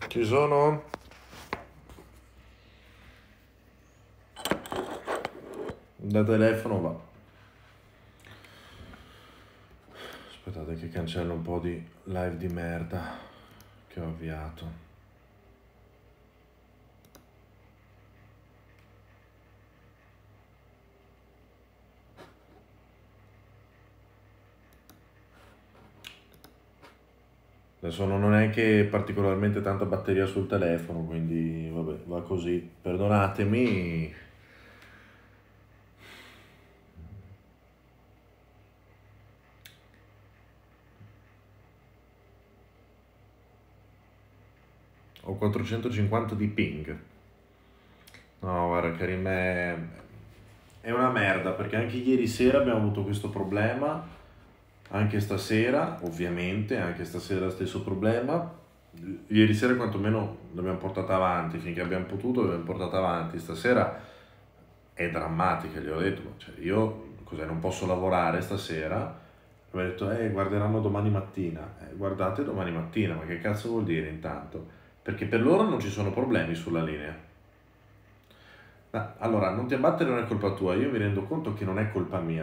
Ci sono? Da telefono va. Aspettate che cancello un po' di live di merda che ho avviato. Adesso non è che particolarmente tanta batteria sul telefono, quindi vabbè, va così. Perdonatemi. Ho 450 di ping. No, guarda, Karim, è una merda, perché anche ieri sera abbiamo avuto questo problema, anche stasera, ovviamente, anche stasera stesso problema. Ieri sera quantomeno l'abbiamo portata avanti, finché abbiamo potuto l'abbiamo portata avanti. Stasera è drammatica, gli ho detto, cioè, io cos'è, non posso lavorare stasera? Mi ha detto, guarderanno domani mattina. Guardate domani mattina, ma che cazzo vuol dire intanto? Perché per loro non ci sono problemi sulla linea. Allora, non ti abbattere, non è colpa tua, io mi rendo conto che non è colpa mia.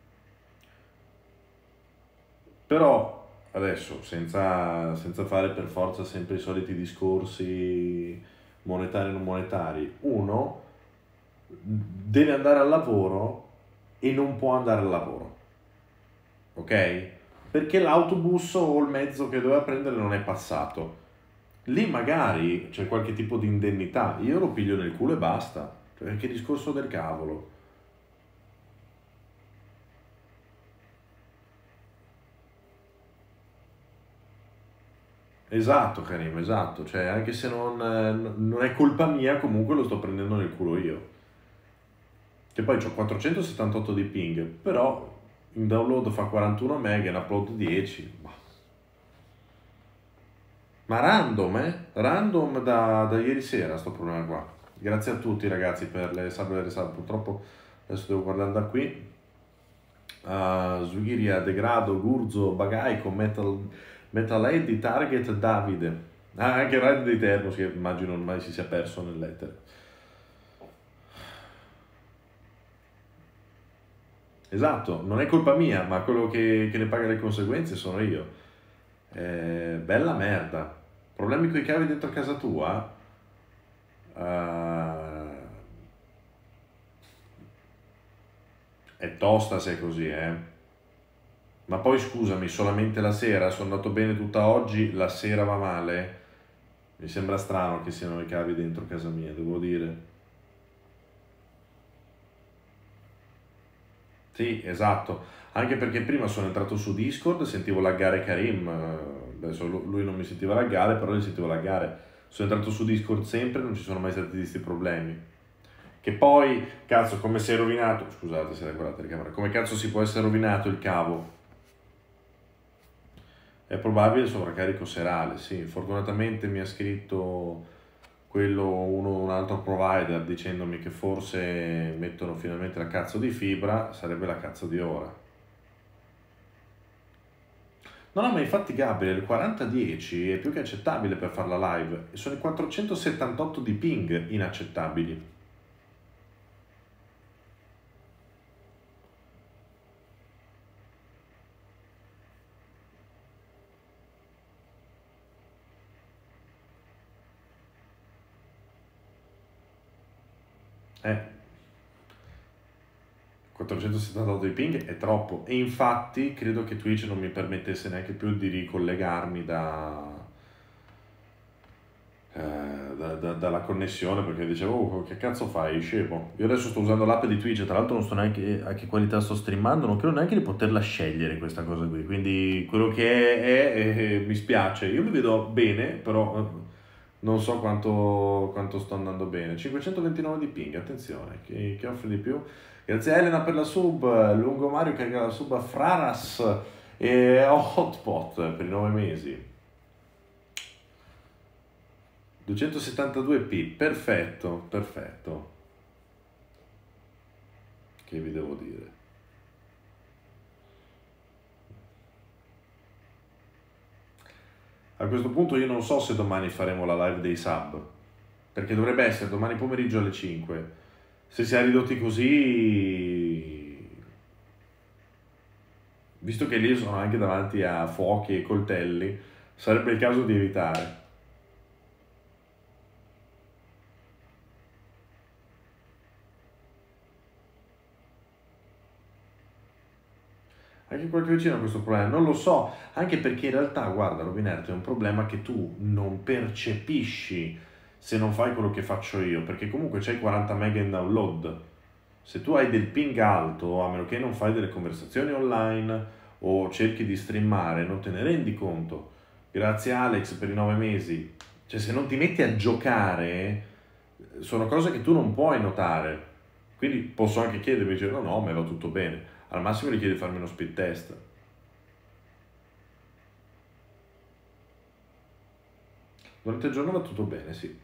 Però, adesso, senza fare per forza sempre i soliti discorsi monetari e non monetari, uno deve andare al lavoro e non può andare al lavoro, ok? Perché l'autobus o il mezzo che doveva prendere non è passato. Lì magari c'è qualche tipo di indennità, io lo piglio nel culo e basta. Cioè, che discorso del cavolo. Esatto, Karim, esatto, cioè anche se non è colpa mia, comunque lo sto prendendo nel culo io. Che poi ho 478 di ping, però in download fa 41 mega, in upload 10. Ma random, eh? Random da ieri sera sto problema qua. Grazie a tutti ragazzi per le sub e le resub. Purtroppo adesso devo guardare da qui. Swiria, Degrado, Gurzo, Bagaico, Metal Eddy, Target, Davide. Anche Red di Termos che immagino ormai si sia perso nell'etere. Esatto, non è colpa mia, ma quello che ne paga le conseguenze sono io. Bella merda. Problemi con i cavi dentro casa tua? Eh, è tosta se è così, eh. Ma poi scusami, solamente la sera? Sono andato bene tutta oggi, la sera va male? Mi sembra strano che siano i cavi dentro casa mia, devo dire. Sì, esatto. Anche perché prima sono entrato su Discord, sentivo laggare Karim. Adesso lui non mi sentiva laggare, però li sentivo laggare. Sono entrato su Discord sempre, non ci sono mai stati questi problemi. Che poi, cazzo, come si è rovinato? Scusate se guardate la telecamera. Come cazzo si può essere rovinato il cavo? È probabile il sovraccarico serale, sì. Fortunatamente mi ha scritto un altro provider dicendomi che forse mettono finalmente la cazzo di fibra, sarebbe la cazzo di ora. No, no, ma infatti Gabriel, il 4010 è più che accettabile per fare la live, e sono i 478 di ping inaccettabili. Eh, 478 di ping è troppo, e infatti credo che Twitch non mi permettesse neanche più di ricollegarmi dalla connessione, perché dicevo, oh, che cazzo fai, scemo? Io adesso sto usando l'app di Twitch, tra l'altro non sto neanche a che qualità sto streamando, non credo neanche di poterla scegliere questa cosa qui, quindi quello che mi spiace. Io mi vedo bene, però non so quanto sto andando bene. 529 di ping, attenzione, che offre di più? Grazie a Elena per la sub, Lungo Mario carica la sub a Fraras e Hotpot per i 9 mesi. 272p, perfetto, perfetto. Che vi devo dire? A questo punto io non so se domani faremo la live dei sub, perché dovrebbe essere domani pomeriggio alle 5. Se si è ridotti così, visto che lì sono anche davanti a fuochi e coltelli, sarebbe il caso di evitare. Anche qualche vicino ha questo problema, non lo so, anche perché in realtà, guarda, Robinerto, è un problema che tu non percepisci se non fai quello che faccio io, perché comunque c'hai 40 mega in download. Se tu hai del ping alto, a meno che non fai delle conversazioni online o cerchi di streamare, non te ne rendi conto. Grazie Alex per i 9 mesi. Cioè, se non ti metti a giocare, sono cose che tu non puoi notare. Quindi posso anche chiedermi, dire, no, no, me va tutto bene. Al massimo gli chiede di farmi uno speed test. Durante il giorno va tutto bene, sì.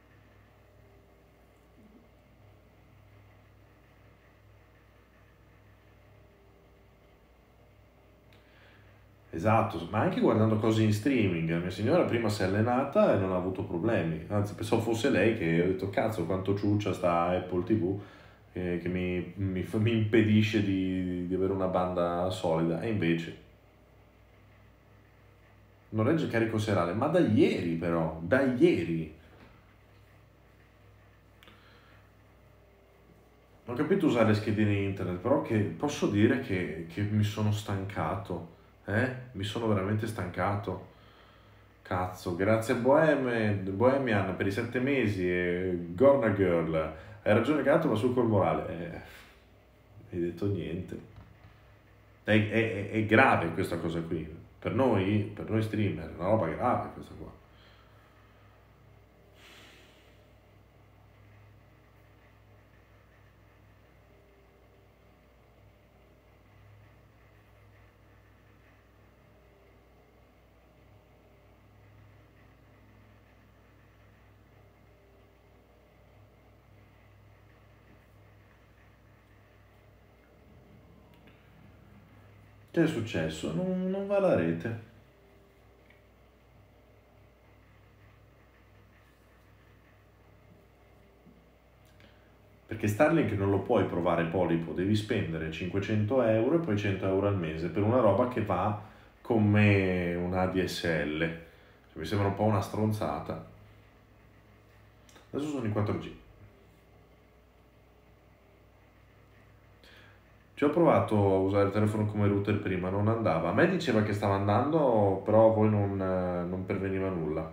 Esatto, ma anche guardando cose in streaming. La mia signora prima si è allenata e non ha avuto problemi. Anzi, pensavo fosse lei che ho detto, cazzo, quanto ciuccia sta Apple TV che mi impedisce di avere una banda solida. E invece non regge il carico serale, ma da ieri però, da ieri. Ho capito usare le schedine internet, però che posso dire che mi sono stancato, Mi sono veramente stancato. Cazzo, grazie a Bohemian per i 7 mesi e Gorna Girl. Hai ragione Gatto, ma su col morale. Hai detto niente. È grave questa cosa qui. Per noi streamer, è una roba grave questa qua. Che è successo? Non va la rete. Perché Starlink non lo puoi provare polipo, devi spendere 500 euro e poi 100 euro al mese per una roba che va come una ADSL. Cioè, mi sembra un po' una stronzata. Adesso sono in 4G. Ci ho provato a usare il telefono come router prima, non andava. A me diceva che stava andando, però a voi non perveniva nulla.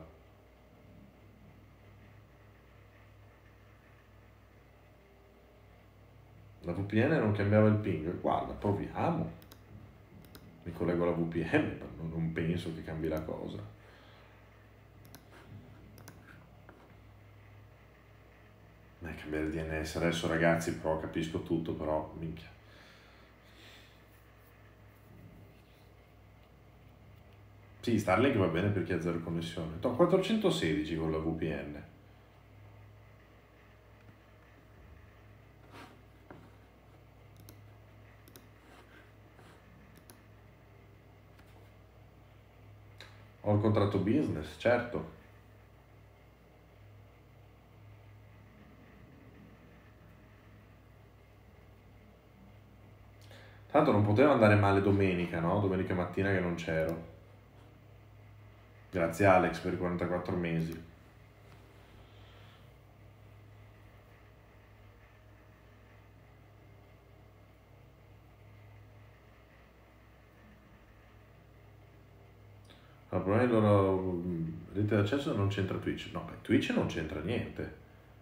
La VPN non cambiava il ping. Guarda, proviamo. Mi collego alla VPN, ma non penso che cambi la cosa. Cambiare il DNS adesso ragazzi, però capisco tutto, però minchia. Sì, Starlink va bene per chi ha zero connessione. 416 con la VPN. Ho il contratto business, certo. Tanto non poteva andare male domenica, no? Domenica mattina che non c'ero. Grazie Alex per i 44 mesi. Il problema è che loro rete d'accesso non c'entra Twitch. No, Twitch non c'entra niente.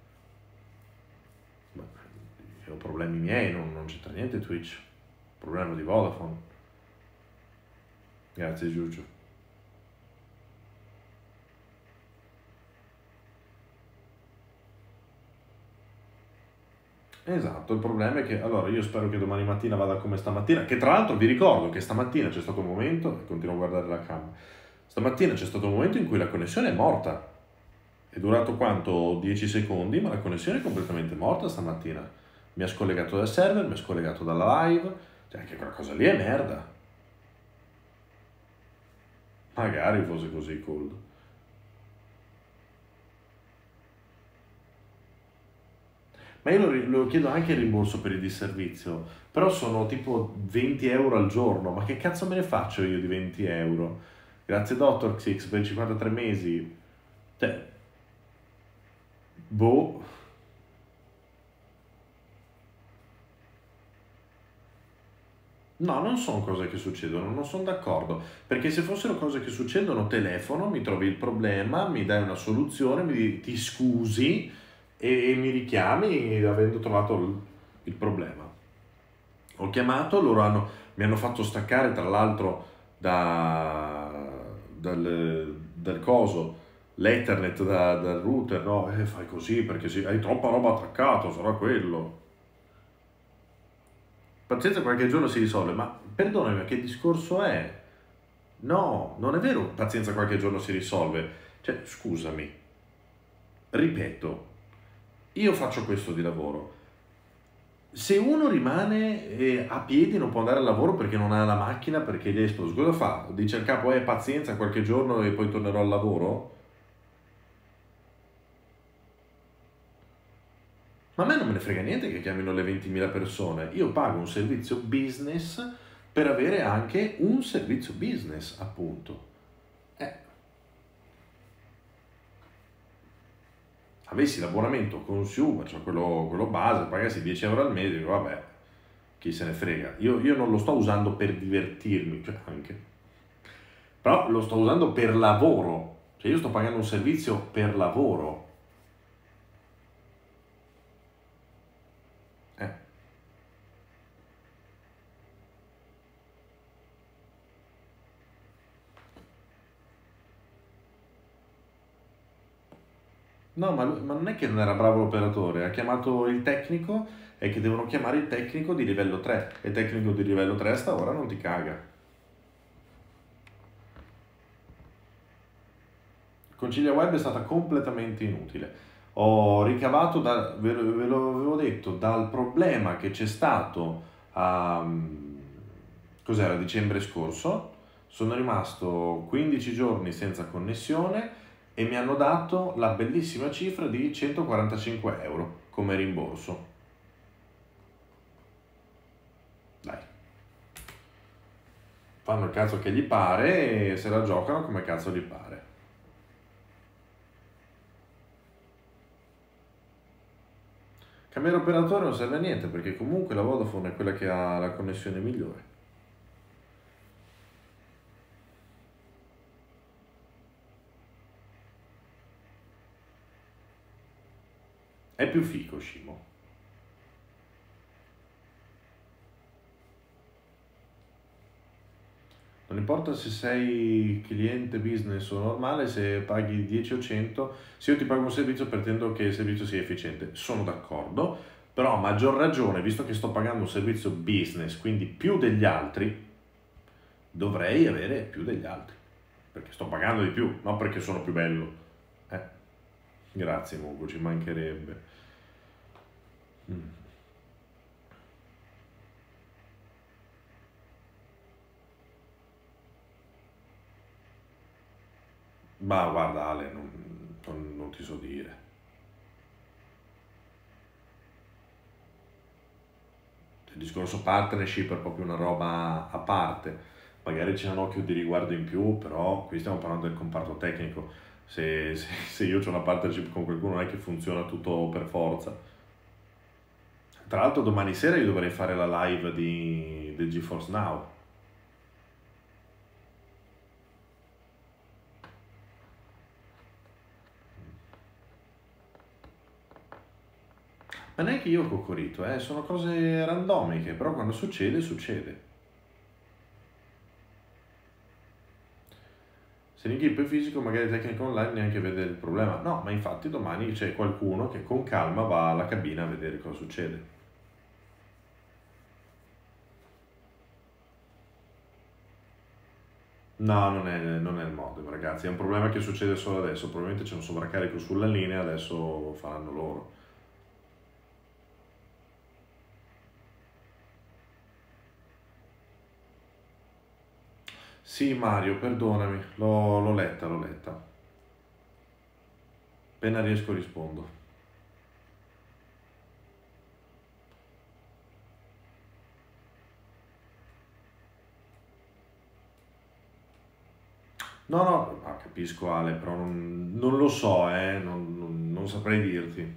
Ma io ho problemi miei, non c'entra niente Twitch. Problema di Vodafone. Grazie Giugiu. Esatto, il problema è che allora io spero che domani mattina vada come stamattina, che tra l'altro vi ricordo che stamattina c'è stato un momento, e continuo a guardare la cam, stamattina c'è stato un momento in cui la connessione è morta. È durato quanto? 10 secondi, ma la connessione è completamente morta stamattina. Mi ha scollegato dal server, mi ha scollegato dalla live, cioè anche quella cosa lì è merda. Magari fosse così cold. Ma io lo chiedo anche il rimborso per il disservizio, però sono tipo 20 euro al giorno, ma che cazzo me ne faccio io di 20 euro? Grazie Dr. X per 53 mesi. Cioè, boh. No, non sono cose che succedono, non sono d'accordo, perché se fossero cose che succedono, telefono, mi trovi il problema, mi dai una soluzione, ti scusi e mi richiami avendo trovato il problema. Ho chiamato, mi hanno fatto staccare tra l'altro dal coso, l'Ethernet dal router, no? Fai così perché hai troppa roba attaccata, sarà quello. Pazienza qualche giorno si risolve, ma perdonami, ma che discorso è? No, non è vero, pazienza qualche giorno si risolve. Cioè, scusami, ripeto, io faccio questo di lavoro. Se uno rimane a piedi non può andare al lavoro perché non ha la macchina, perché gli è esploso, cosa fa? Dice al capo, pazienza qualche giorno e poi tornerò al lavoro? Ma a me non me ne frega niente che chiamino le 20.000 persone. Io pago un servizio business per avere anche un servizio business, appunto. Eh, avessi l'abbonamento consumer, cioè quello base, pagassi 10 euro al mese, dico, vabbè, chi se ne frega. Io non lo sto usando per divertirmi, cioè anche, però lo sto usando per lavoro, cioè io sto pagando un servizio per lavoro. Eh. No, ma non è che non era bravo l'operatore, ha chiamato il tecnico e che devono chiamare il tecnico di livello 3 e il tecnico di livello 3 a sta ora non ti caga. Concilia Web è stata completamente inutile. Ho ricavato, ve lo avevo detto, dal problema che c'è stato a, cos'era, dicembre scorso, sono rimasto 15 giorni senza connessione e mi hanno dato la bellissima cifra di 145 euro come rimborso. Dai, fanno il cazzo che gli pare e se la giocano come cazzo gli pare. Cambiare operatore non serve a niente perché comunque la Vodafone è quella che ha la connessione migliore. È più fico, Scimo. Non importa se sei cliente business o normale, se paghi 10 o 100, se io ti pago un servizio pretendo che il servizio sia efficiente. Sono d'accordo, però a maggior ragione, visto che sto pagando un servizio business, quindi più degli altri, dovrei avere più degli altri. Perché sto pagando di più, non perché sono più bello. Eh, grazie Mugo, ci mancherebbe. Mm. Ma guarda Ale, non ti so dire. Il discorso partnership è proprio una roba a parte. Magari c'è un occhio di riguardo in più, però qui stiamo parlando del comparto tecnico. Se io ho una partnership con qualcuno non è che funziona tutto per forza. Tra l'altro domani sera io dovrei fare la live del GeForce Now. Ma non è che io ho coccorito, sono cose randomiche, però quando succede, succede. Se l'inghippo è fisico, magari il tecnico online neanche vede il problema. No, ma infatti domani c'è qualcuno che con calma va alla cabina a vedere cosa succede. No, non è il modem, ragazzi, è un problema che succede solo adesso. Probabilmente c'è un sovraccarico sulla linea, adesso faranno loro. Sì, Mario, perdonami, l'ho letta, l'ho letta. Appena riesco rispondo. No, no, capisco Ale, però non lo so, non saprei dirti.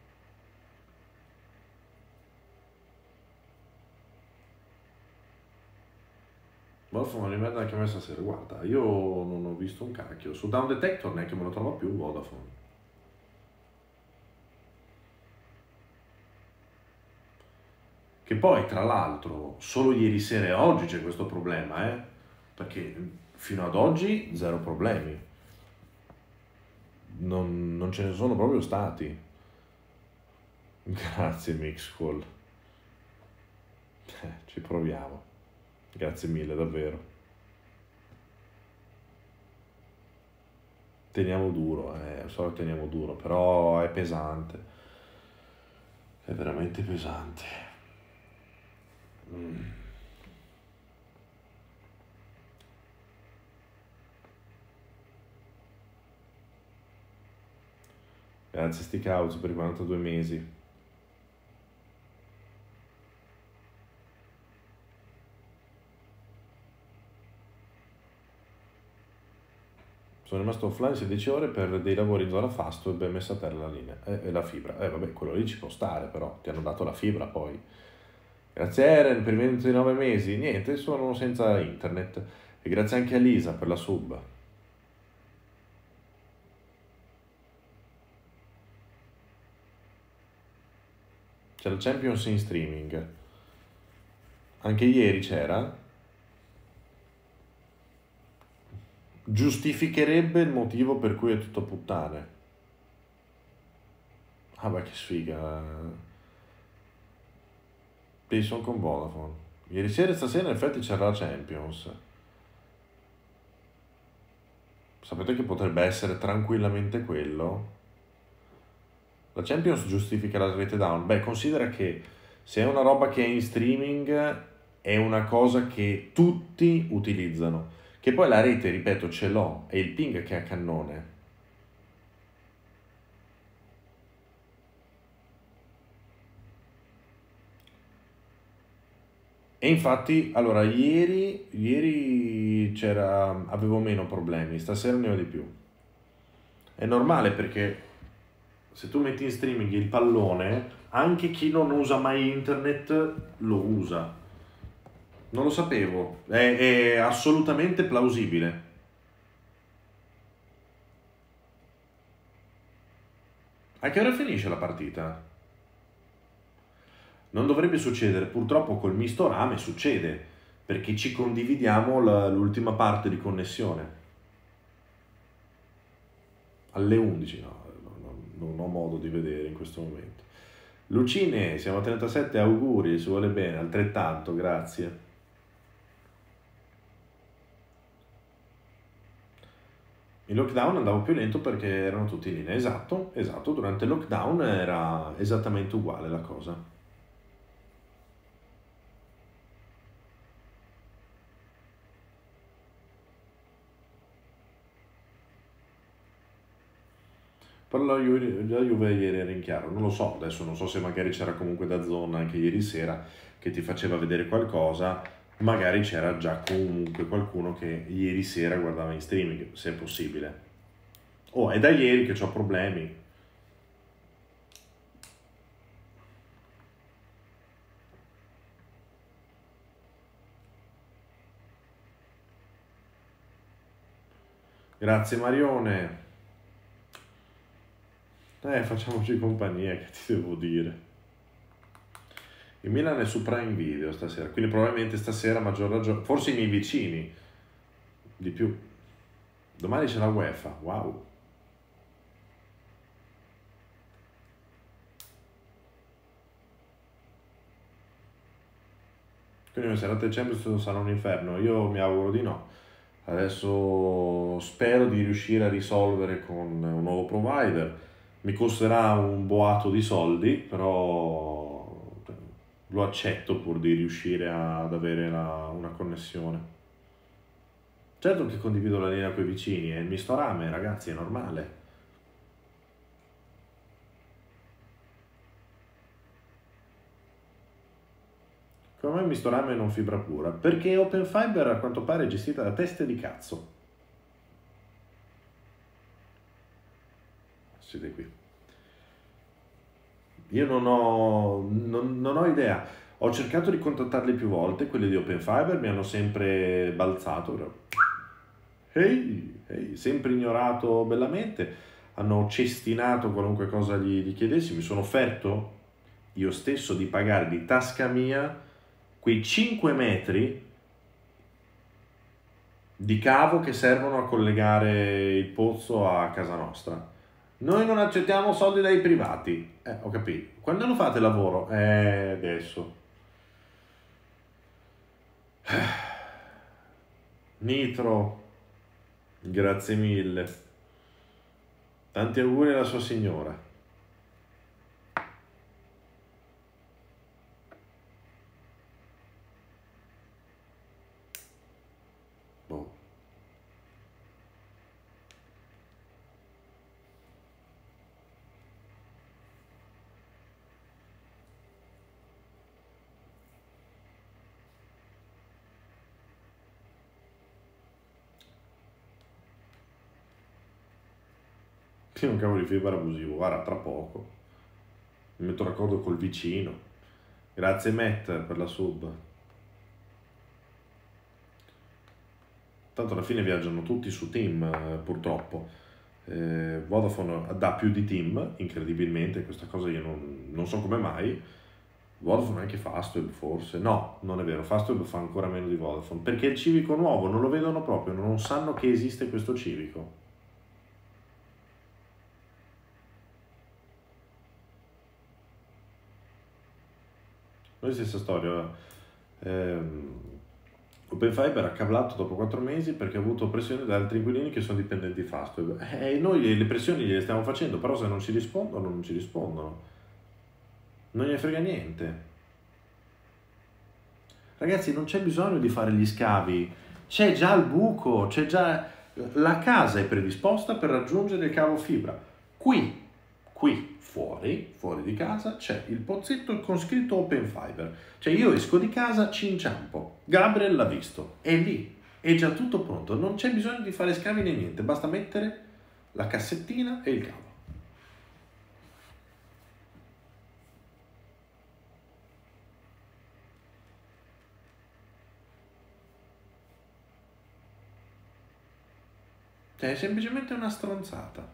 Vodafone di merda anche a me stasera, guarda, io non ho visto un cacchio. Su Down Detector neanche me lo trovo più Vodafone. Che poi, tra l'altro, solo ieri sera e oggi c'è questo problema, perché fino ad oggi zero problemi. Non ce ne sono proprio stati. Grazie, Mixcall. Ci proviamo. Grazie mille, davvero. Teniamo duro, so che teniamo duro, però è pesante. È veramente pesante. Mm. Grazie Stick House per i 42 mesi. Sono rimasto offline 16 ore per dei lavori in zona fasto e ben messa per la linea e la fibra. Vabbè, quello lì ci può stare, però ti hanno dato la fibra poi. Grazie Eren per i 29 mesi. Niente, sono senza internet. E grazie anche a Lisa per la sub. C'è la Champions in streaming. Anche ieri c'era. Giustificherebbe il motivo per cui è tutto puttane. Ah beh, che sfiga. Penso con Vodafone. Ieri sera e stasera in effetti c'era la Champions. Sapete che potrebbe essere tranquillamente quello? La Champions giustifica la rete down. Beh, considera che se è una roba che è in streaming è una cosa che tutti utilizzano. Che poi la rete, ripeto, ce l'ho, è il ping che è a cannone. E infatti, allora, ieri avevo meno problemi, stasera ne ho di più. È normale perché se tu metti in streaming il pallone, anche chi non usa mai internet lo usa. Non lo sapevo, è assolutamente plausibile. A che ora finisce la partita? Non dovrebbe succedere, purtroppo col misto rame succede, perché ci condividiamo l'ultima parte di connessione. Alle 11, no, non ho modo di vedere in questo momento. Lucine, siamo a 37, auguri, si vuole bene, altrettanto, grazie. In lockdown andavo più lento perché erano tutti in linea. Esatto, esatto, durante il lockdown era esattamente uguale la cosa. Però la Juve ieri era in chiaro, non lo so, adesso non so se magari c'era comunque da zona anche ieri sera che ti faceva vedere qualcosa, magari c'era già comunque qualcuno che ieri sera guardava in streaming, se è possibile. Oh, è da ieri che ho problemi. Grazie Marione. Facciamoci compagnia, che ti devo dire. Il Milan è su Prime Video stasera, quindi probabilmente stasera a maggior ragione, forse i miei vicini, di più. Domani c'è la UEFA, wow. Quindi le serate del Champions sarà un inferno, io mi auguro di no. Adesso spero di riuscire a risolvere con un nuovo provider. Mi costerà un boato di soldi, però lo accetto pur di riuscire ad avere una connessione. Certo che condivido la linea con i vicini, è il misto rame, ragazzi, è normale. Come mai il misto rame e non fibra pura? Perché Open Fiber a quanto pare è gestita da teste di cazzo. Siete qui. Io non ho idea. Ho cercato di contattarli più volte, quelli di Open Fiber mi hanno sempre balzato. Però, ehi, sempre ignorato bellamente. Hanno cestinato qualunque cosa gli chiedessi. Mi sono offerto io stesso di pagare di tasca mia quei 5 metri di cavo che servono a collegare il pozzo a casa nostra. Noi non accettiamo soldi dai privati. Ho capito. Quando lo fate il lavoro? Adesso. Nitro, grazie mille. Tanti auguri alla sua signora. Boh. Sì, un cavo di fibra abusivo, guarda, tra poco. Mi metto d'accordo col vicino. Grazie Matt per la sub. Tanto alla fine viaggiano tutti su Team, purtroppo. Vodafone dà più di Team, incredibilmente, questa cosa io non so come mai. Vodafone è anche Fastweb forse. No, non è vero, Fastweb fa ancora meno di Vodafone, perché il civico nuovo non lo vedono proprio, non sanno che esiste questo civico. Noi stessa storia. Open Fiber ha cablato dopo 4 mesi perché ha avuto pressioni da altri inquilini che sono dipendenti di Fastweb. E noi le pressioni gliele stiamo facendo, però se non ci rispondono, non ci rispondono. Non gliene frega niente. Ragazzi, non c'è bisogno di fare gli scavi, c'è già il buco, c'è già... La casa è predisposta per raggiungere il cavo fibra. Qui, fuori di casa, c'è il pozzetto con scritto Open Fiber. Cioè io esco di casa, ci inciampo. Gabriel l'ha visto, è lì, è già tutto pronto, non c'è bisogno di fare scavi né niente, basta mettere la cassettina e il cavo. Cioè è semplicemente una stronzata.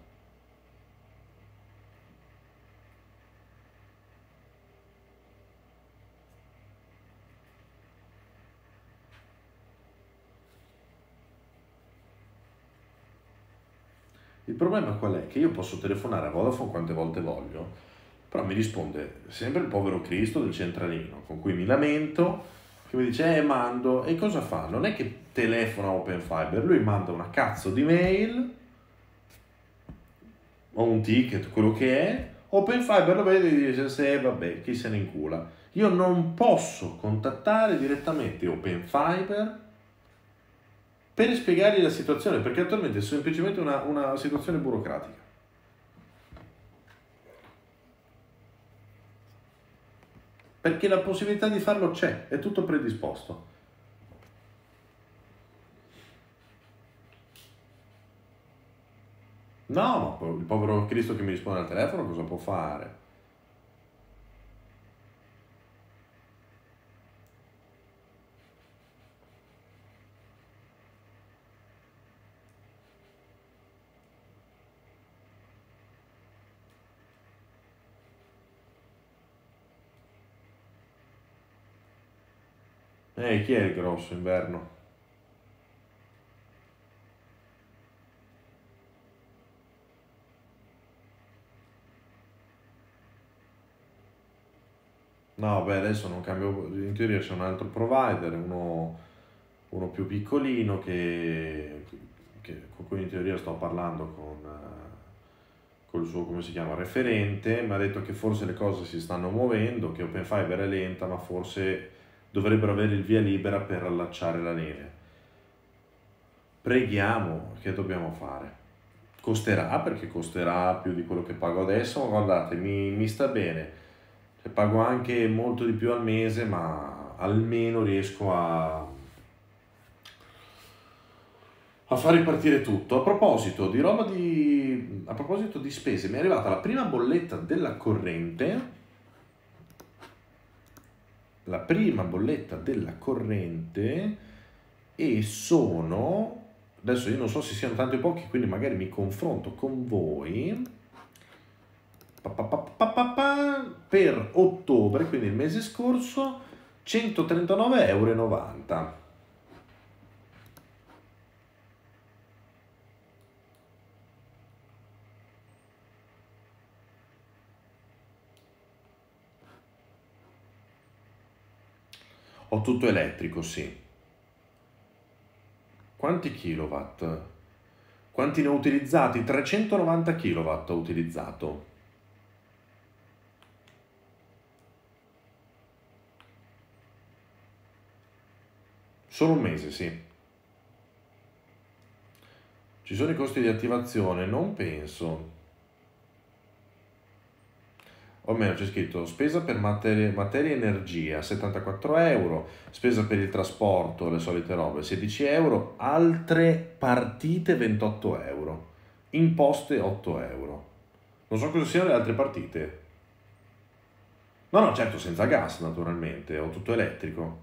Il problema qual è? Che io posso telefonare a Vodafone quante volte voglio, però mi risponde sempre il povero Cristo del centralino, con cui mi lamento, che mi dice, mando, e cosa fa? Non è che telefona a Open Fiber, lui manda una cazzo di mail, o un ticket, quello che è, Open Fiber lo vede e dice, se vabbè, chi se ne incula. Io non posso contattare direttamente Open Fiber per spiegargli la situazione, perché attualmente è semplicemente una situazione burocratica. Perché la possibilità di farlo c'è, è tutto predisposto. No, ma il povero Cristo che mi risponde al telefono cosa può fare? Chi è il grosso inverno? No, beh, adesso non cambio, in teoria c'è un altro provider, uno più piccolino con cui in teoria sto parlando con il suo, come si chiama, referente, mi ha detto che forse le cose si stanno muovendo, che Open Fiber è lenta, ma forse dovrebbero avere il via libera per allacciare la linea. preghiamo, che dobbiamo fare? Costerà, perché costerà più di quello che pago adesso, ma guardate, mi sta bene. Cioè, pago anche molto di più al mese, ma almeno riesco a far ripartire tutto. A proposito di spese, mi è arrivata la prima bolletta della corrente. La prima bolletta della corrente e sono, adesso io non so se siano tanti o pochi, quindi magari mi confronto con voi. Per ottobre, quindi il mese scorso, 139,90 €. Ho tutto elettrico, sì. Quanti kilowatt? Quanti ne ho utilizzati? 390 kilowatt ho utilizzato. Solo un mese, sì. Ci sono i costi di attivazione? Non penso. O meno c'è scritto spesa per materia e energia 74 €, spesa per il trasporto, le solite robe 16 €, altre partite 28 €, imposte 8 €. Non so cosa siano le altre partite. No, no, certo, senza gas naturalmente, ho tutto elettrico.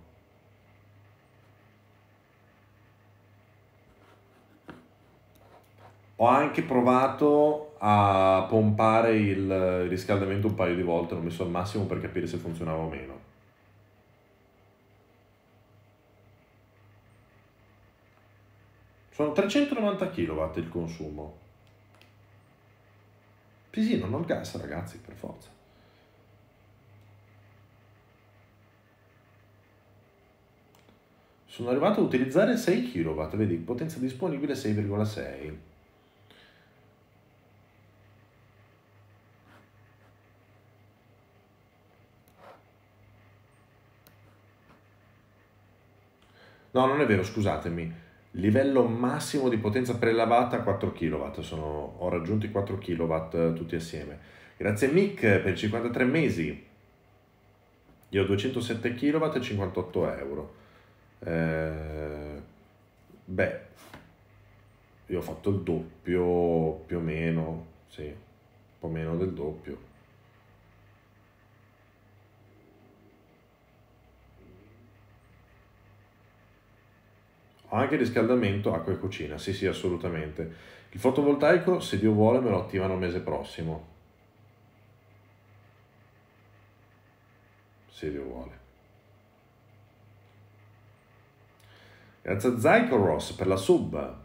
Ho anche provato a pompare il riscaldamento un paio di volte, l'ho messo al massimo per capire se funzionava o meno. Sono 390 kW il consumo. Sì, sì, non ho il gas, ragazzi, per forza. Sono arrivato a utilizzare 6 kW, vedi, potenza disponibile 6,6. No, non è vero, scusatemi. Livello massimo di potenza prelavata 4 kW, ho raggiunto i 4 kW tutti assieme. Grazie Mick per 53 mesi. Io ho 207 kW e 58 €. Beh, io ho fatto il doppio più o meno, sì, un po' meno del doppio. Ho anche riscaldamento, acqua e cucina, sì sì, assolutamente. Il fotovoltaico, se Dio vuole, me lo attivano il mese prossimo. Se Dio vuole. Grazie a Zykoros per la sub.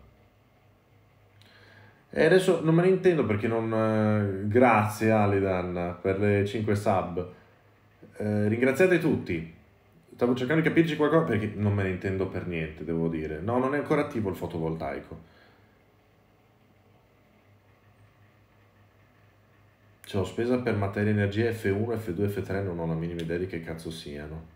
E adesso non me ne intendo perché non... grazie Alidan per le 5 sub. Ringraziate tutti. Stavo cercando di capirci qualcosa perché non me ne intendo per niente, devo dire. No, non è ancora attivo il fotovoltaico. Cioè, ho spesa per materia e energia F1, F2, F3, non ho la minima idea di che cazzo siano.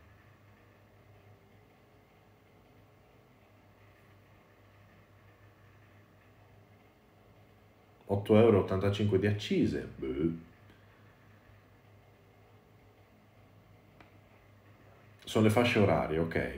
8,85 € di accise. Sono le fasce orarie, ok.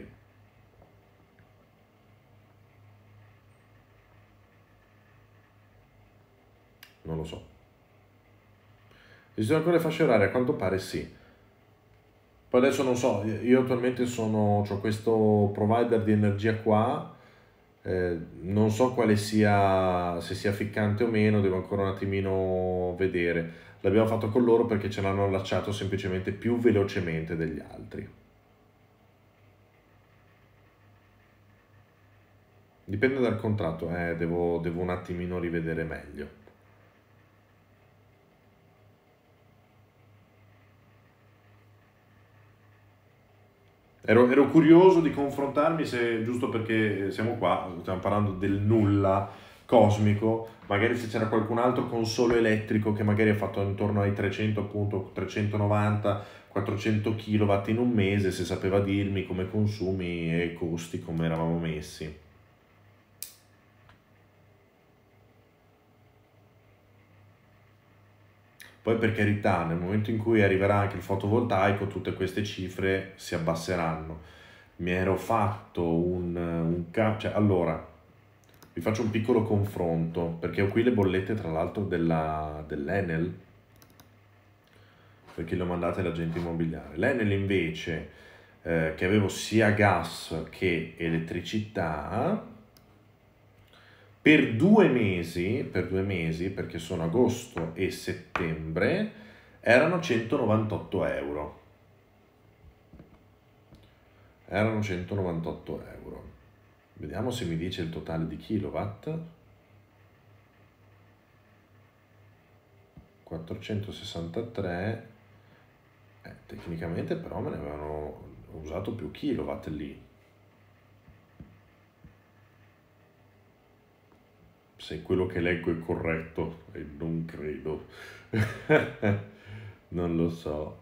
Non lo so. Esistono ancora le fasce orarie? A quanto pare sì. Poi adesso non so, io attualmente ho questo provider di energia qua, non so quale sia, se sia ficcante o meno, devo ancora un attimino vedere. L'abbiamo fatto con loro perché ce l'hanno allacciato semplicemente più velocemente degli altri. Dipende dal contratto, devo un attimino rivedere meglio. Ero curioso di confrontarmi, se, giusto perché siamo qua, stiamo parlando del nulla cosmico, magari se c'era qualcun altro con solo elettrico che magari ha fatto intorno ai 300, appunto 390, 400 kW in un mese, se sapeva dirmi come consumi e costi, come eravamo messi. Poi per carità, nel momento in cui arriverà anche il fotovoltaico, tutte queste cifre si abbasseranno. Mi ero fatto cioè, allora, vi faccio un piccolo confronto, perché ho qui le bollette tra l'altro dell'Enel, perché le ho mandate l'agente immobiliare. L'Enel invece, che avevo sia gas che elettricità, per 2 mesi, perché sono agosto e settembre, erano 198 euro. Erano 198 euro. Vediamo se mi dice il totale di kilowatt. 463. Tecnicamente però me ne avevano usato più kilowatt lì. Se quello che leggo è corretto, e non credo. Non lo so.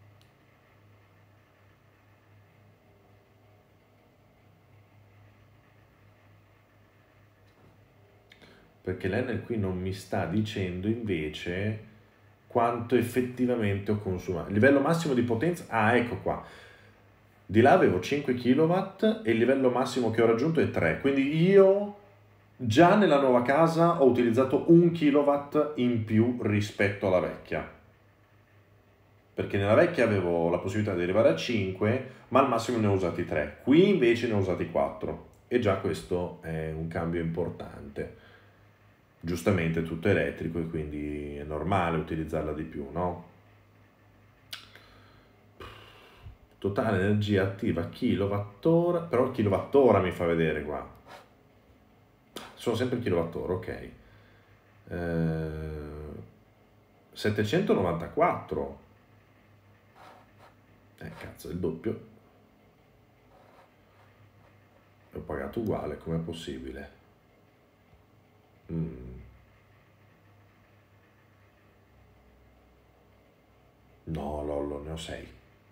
Perché l'Enel qui non mi sta dicendo invece quanto effettivamente ho consumato. Il livello massimo di potenza, ah ecco qua, di là avevo 5 kW e il livello massimo che ho raggiunto è 3, quindi io già nella nuova casa ho utilizzato 1 kW in più rispetto alla vecchia, perché nella vecchia avevo la possibilità di arrivare a 5, ma al massimo ne ho usati 3, qui invece ne ho usati 4 e già questo è un cambio importante. Giustamente tutto elettrico e quindi è normale utilizzarla di più, no? Totale energia attiva kilowattora, però il kilowattora mi fa vedere qua. Sono sempre kilowattora, ok. 794. Cazzo, è il doppio. E ho pagato uguale, com'è possibile? No, lollo, ne ho 6.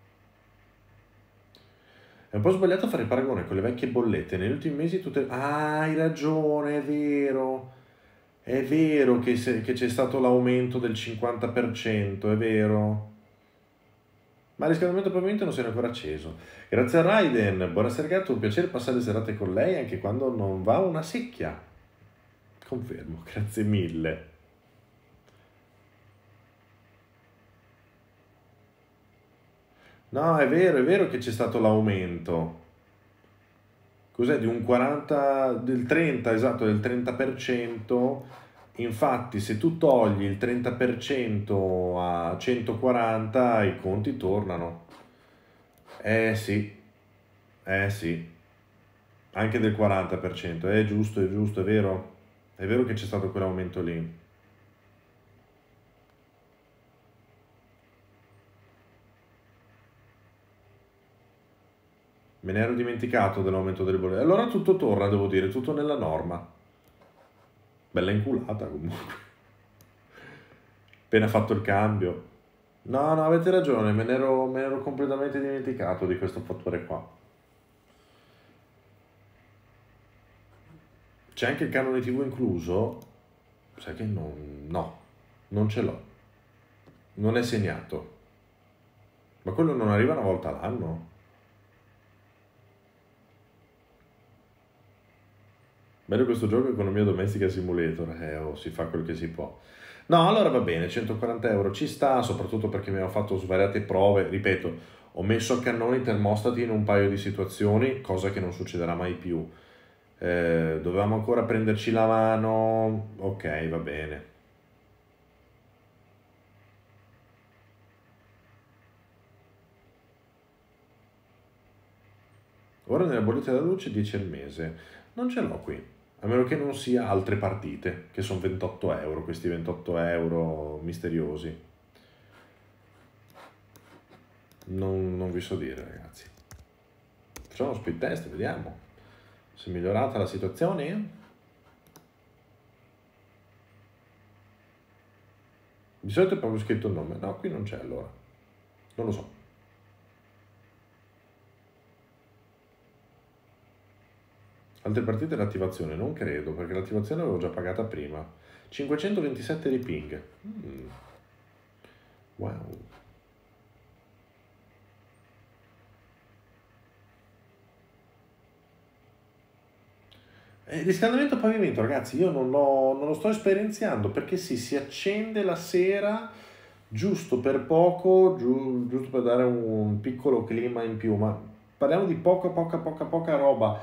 È un po' sbagliato fare il paragone con le vecchie bollette. Negli ultimi mesi tutte... Ah, hai ragione, è vero. È vero che c'è stato l'aumento del 50%, è vero. Ma il riscaldamento probabilmente non si era ancora acceso. Grazie a Raiden, buonasera gatto, un piacere passare le serate con lei anche quando non va una secchia. Confermo, grazie mille. No, è vero che c'è stato l'aumento. Cos'è? Di un 40, del 30, esatto, del 30%. Infatti, se tu togli il 30% a 140, i conti tornano. Sì, sì, anche del 40%, è giusto, è vero che c'è stato quell'aumento lì. Me ne ero dimenticato dell'aumento delle bollette. Allora tutto torna, devo dire, tutto nella norma. Bella inculata comunque. Appena fatto il cambio. No, no, avete ragione, me ne ero completamente dimenticato di questo fattore qua. C'è anche il canone TV incluso? Sai che no, non ce l'ho. Non è segnato. Ma quello non arriva una volta all'anno? Bello questo gioco Economia Domestica Simulator, si fa quel che si può. No, allora va bene, 140 euro ci sta, soprattutto perché mi hanno fatto svariate prove, ripeto, ho messo a cannone i termostati in un paio di situazioni, cosa che non succederà mai più. Dovevamo ancora prenderci la mano, ok, va bene. Ora nella bolletta della luce 10 al mese, non ce l'ho qui, a meno che non sia altre partite, che sono 28 euro, questi 28 euro misteriosi. Non vi so dire, ragazzi. Facciamo uno speed test, vediamo se è migliorata la situazione. Di solito è proprio scritto il nome. No, qui non c'è allora. Non lo so. Altre partite l'attivazione? Non credo, perché l'attivazione l'avevo già pagata prima. 527 di ping. Wow. Il riscaldamento a pavimento, ragazzi, io non lo sto esperienziando perché sì, si accende la sera giusto per poco, giusto per dare un piccolo clima in più, ma parliamo di poca roba.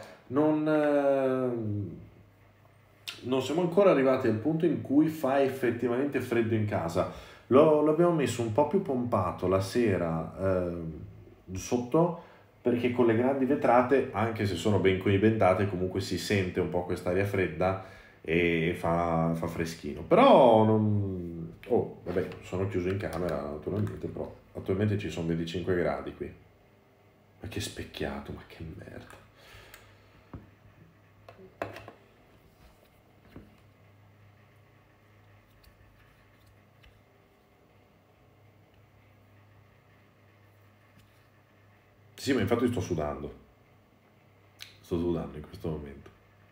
Non siamo ancora arrivati al punto in cui fa effettivamente freddo in casa. L'abbiamo messo un po' più pompato la sera sotto perché con le grandi vetrate, anche se sono ben coibentate, comunque si sente un po' quest'aria fredda e fa freschino. Però oh, vabbè, sono chiuso in camera naturalmente, però attualmente ci sono 25 gradi qui. Ma che specchiato, ma che merda. Sì, ma infatti sto sudando. Sto sudando in questo momento.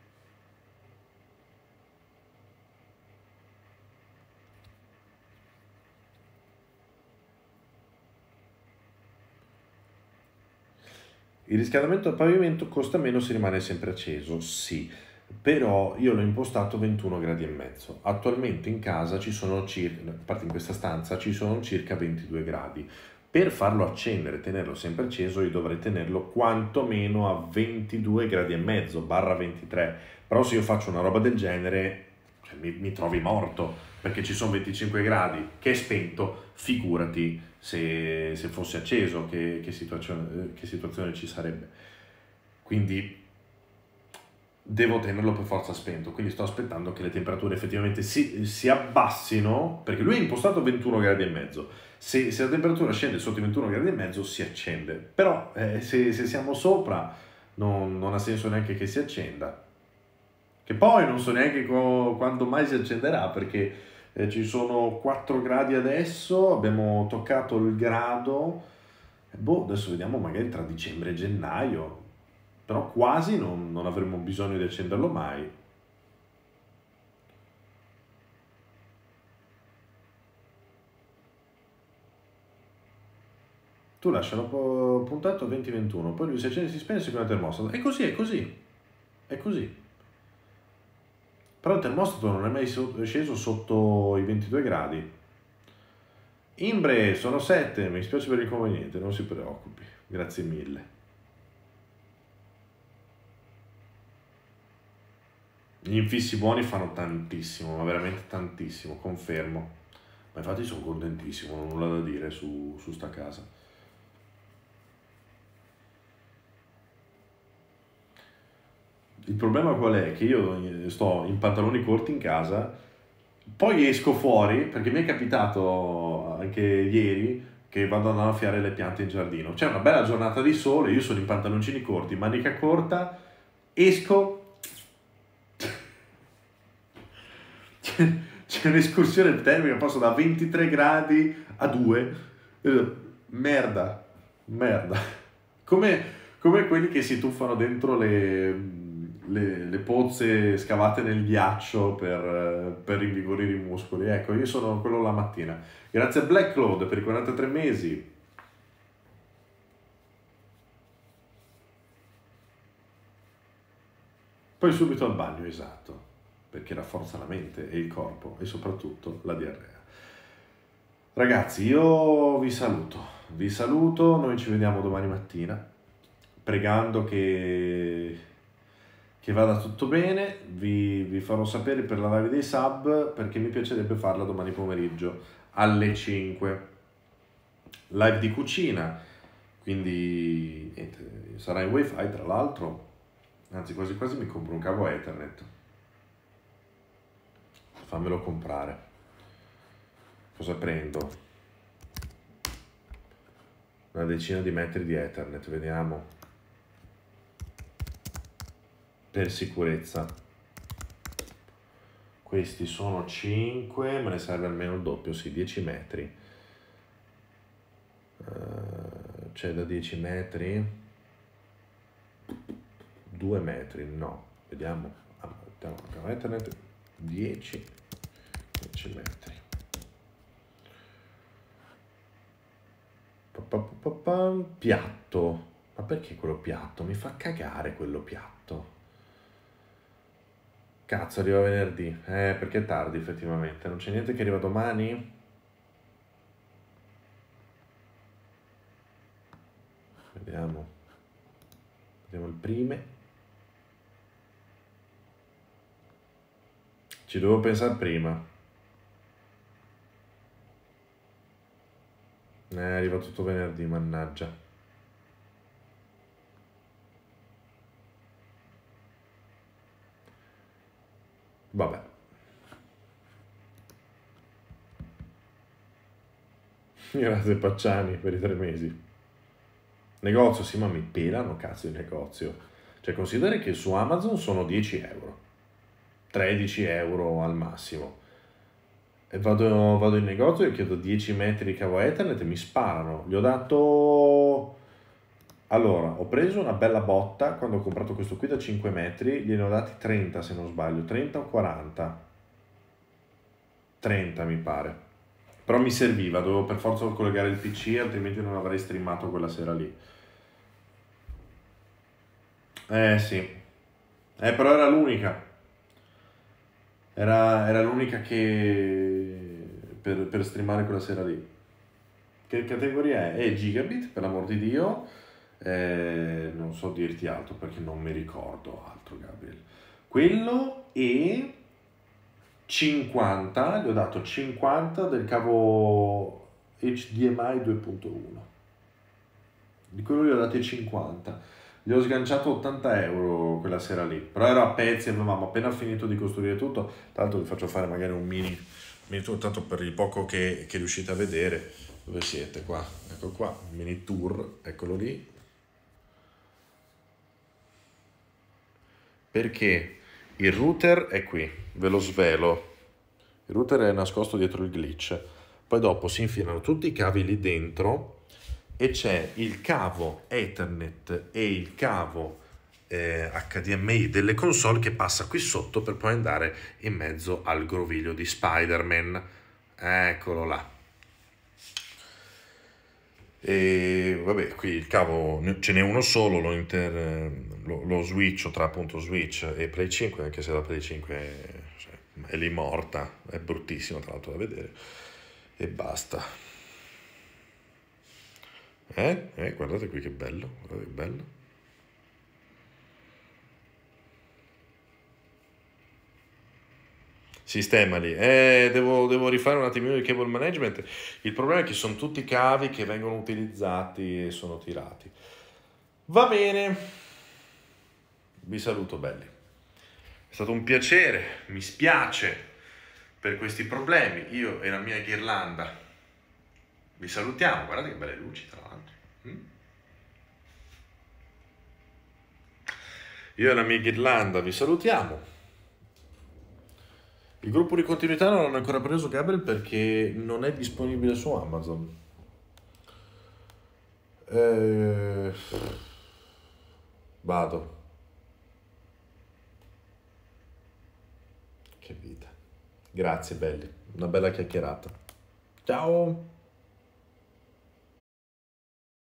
Il riscaldamento al pavimento costa meno se rimane sempre acceso, sì, però io l'ho impostato 21 gradi e mezzo. Attualmente in casa ci sono circa, a parte in questa stanza, ci sono circa 22 gradi. Per farlo accendere e tenerlo sempre acceso io dovrei tenerlo quantomeno a 22 gradi e mezzo, barra 23. Però se io faccio una roba del genere, cioè, mi trovi morto, perché ci sono 25 gradi, che è spento, figurati se fosse acceso, che situazione ci sarebbe. Quindi devo tenerlo per forza spento, quindi sto aspettando che le temperature effettivamente si abbassino, perché lui è impostato a 21 gradi e mezzo. Se la temperatura scende sotto i 21 gradi e mezzo si accende, però se siamo sopra non ha senso neanche che si accenda. Che poi non so neanche quando mai si accenderà, perché ci sono 4 gradi adesso, abbiamo toccato il grado, boh, adesso vediamo magari tra dicembre e gennaio, però quasi non avremo bisogno di accenderlo mai. Tu lascialo puntato a 20-21, poi lui si accende e si spegne secondo il termostato. È così, è così, è così. Però il termostato non è mai sceso sotto i 22 gradi. Imbre, sono 7, mi spiace per l'inconveniente, non si preoccupi, grazie mille. Gli infissi buoni fanno tantissimo, ma veramente tantissimo, confermo. Ma infatti sono contentissimo, non ho nulla da dire su sta casa. Il problema qual è? Che io sto in pantaloni corti in casa, poi esco fuori, perché mi è capitato anche ieri che vado ad annaffiare le piante in giardino. C'è una bella giornata di sole, io sono in pantaloncini corti, manica corta, esco, c'è un'escursione termica, passo da 23 gradi a 2, merda, merda. Come, come quelli che si tuffano dentro le pozze scavate nel ghiaccio per rinvigorire i muscoli. Ecco, io sono quello la mattina. Grazie a Black Cloud per i 43 mesi. Poi subito al bagno, esatto, perché rafforza la mente e il corpo e soprattutto la diarrea. Ragazzi, io vi saluto, noi ci vediamo domani mattina, pregando che vada tutto bene, vi farò sapere per la live dei sub perché mi piacerebbe farla domani pomeriggio alle 5. Live di cucina, quindi niente, sarà in wifi tra l'altro, anzi quasi quasi mi compro un cavo Ethernet, fammelo comprare. Cosa prendo? Una decina di metri di Ethernet, vediamo. Per sicurezza. Questi sono 5, me ne serve almeno il doppio, sì, 10 metri. C'è da 10 metri? 2 metri, no. Vediamo. Mettiamo Ethernet, 10 metri. Piatto. Ma perché quello piatto? Mi fa cagare quello piatto. Cazzo, arriva venerdì. Perché è tardi effettivamente. Non c'è niente che arriva domani? Vediamo. Vediamo il prime. Ci dovevo pensare prima. Arriva tutto venerdì, mannaggia. Vabbè. Grazie Pacciani per i 3 mesi. Negozio, sì, ma mi pelano cazzo il negozio. Cioè, consideri che su Amazon sono 10 euro. 13 euro al massimo. E vado in negozio e chiedo 10 metri di cavo Ethernet e mi sparano. Gli ho dato... Allora, ho preso una bella botta quando ho comprato questo qui da 5 metri, gliene ho dati 30 se non sbaglio, 30 o 40? 30 mi pare. Però mi serviva, dovevo per forza collegare il PC, altrimenti non avrei streamato quella sera lì. Sì. Però era l'unica. Era l'unica che... per streamare quella sera lì. Che categoria è? È Gigabit, per l'amor di Dio. Non so dirti altro perché non mi ricordo altro, Gabriel. Quello e 50, gli ho dato 50 del cavo HDMI 2.1. Di quello gli ho dati 50. Gli ho sganciato 80 euro quella sera lì, però ero a pezzi, avevamo appena finito di costruire tutto. Tra l'altro vi faccio fare magari un mini tour, tanto per il poco che riuscite a vedere. Dove siete? Qua, ecco qua, mini tour, eccolo lì. Perché il router è qui, ve lo svelo. Il router è nascosto dietro il glitch. Poi dopo si infilano tutti i cavi lì dentro e c'è il cavo Ethernet e il cavo HDMI delle console che passa qui sotto per poi andare in mezzo al groviglio di Spider-Man. Eccolo là. E vabbè, qui il cavo ce n'è uno solo, lo switcho tra appunto Switch e Play 5, anche se la Play 5 è lì morta, è bruttissima tra l'altro da vedere, e basta. Guardate qui che bello, guardate che bello. Sistemali, devo rifare un attimino il cable management. Il problema è che sono tutti cavi che vengono utilizzati e sono tirati. Va bene, vi saluto belli. È stato un piacere, mi spiace per questi problemi. Io e la mia ghirlanda vi salutiamo. Guardate che belle luci, tra l'altro. Io e la mia ghirlanda vi salutiamo. Il gruppo di continuità non l'hanno ancora preso, Gabriel, perché non è disponibile su Amazon. Vado. Che vita. Grazie belli, una bella chiacchierata. Ciao!